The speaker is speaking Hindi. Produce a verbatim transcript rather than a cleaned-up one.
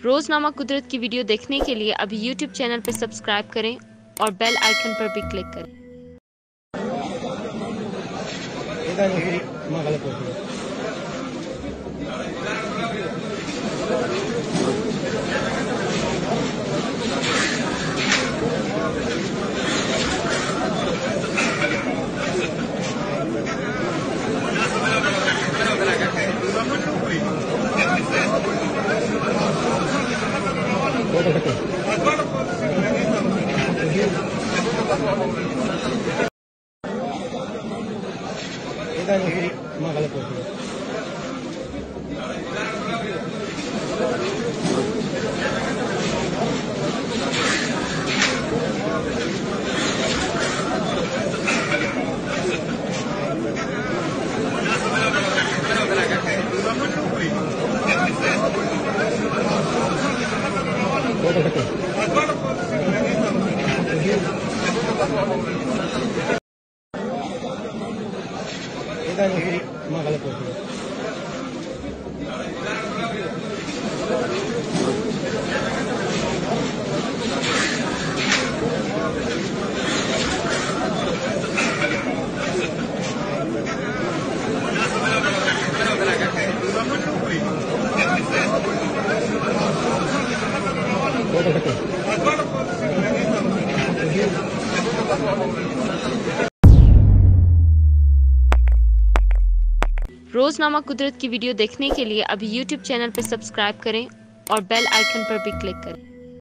रोजनामा कुदरत की वीडियो देखने के लिए अभी यूट्यूब चैनल पर सब्सक्राइब करें और बेल आइकन पर भी क्लिक करें। रोजनामा कुदरत की वीडियो देखने के लिए अभी यूट्यूब चैनल पर सब्सक्राइब करें और बेल आइकन पर भी क्लिक करें।